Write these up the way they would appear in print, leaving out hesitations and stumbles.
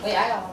我也要。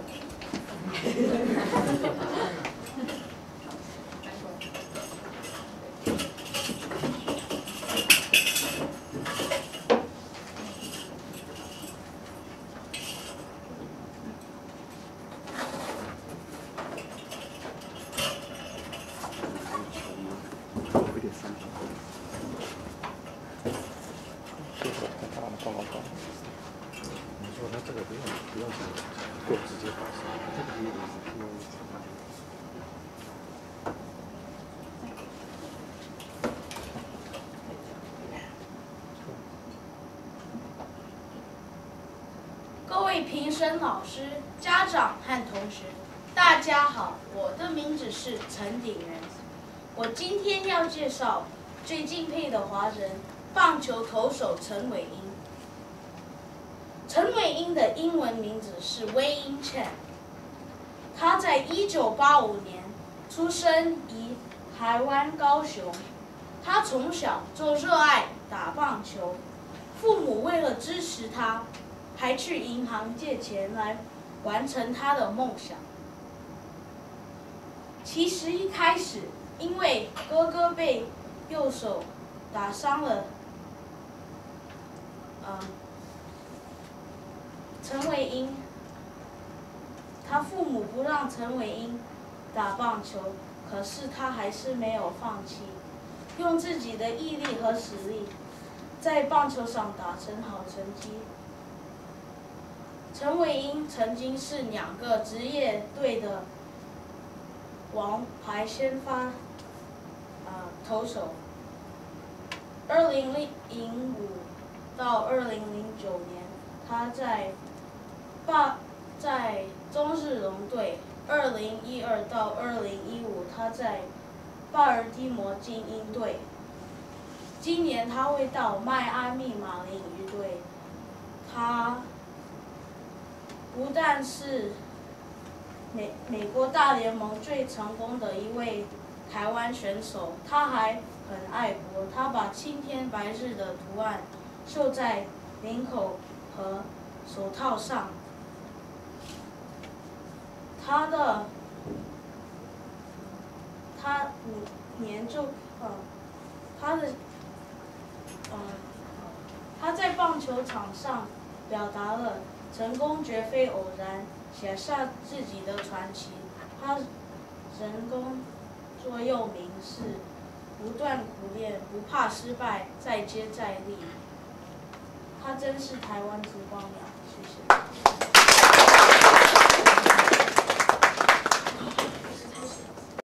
各位评审老师、家长和同学，大家好，我的名字是陈鼎元。我今天要介绍最敬佩的华人棒球投手陈伟英。陈伟英的英文名字是Albert Chen。他在1985年出生于台湾高雄。他从小就热爱打棒球，父母为了支持他，还去银行借钱来完成他的梦想。其实一开始，因为哥哥被右手打伤了，陈伟英，他父母不让陈伟英打棒球，可是他还是没有放弃，用自己的毅力和实力，在棒球上打成好成绩。陈伟英曾经是2个职业队的王牌先发投手。2005到2009年，他在中日龙队；2012到2015，他在巴尔的摩精英队。今年他会到迈阿密马林鱼队。他不但是美国大联盟最成功的一位台湾选手，他还很爱国。他把青天白日的图案绣在领口和手套上。他在棒球场上表达了成功绝非偶然，写下自己的传奇。他人工座右铭是不断苦练，不怕失败，再接再厉。他真是台湾之光呀！谢谢。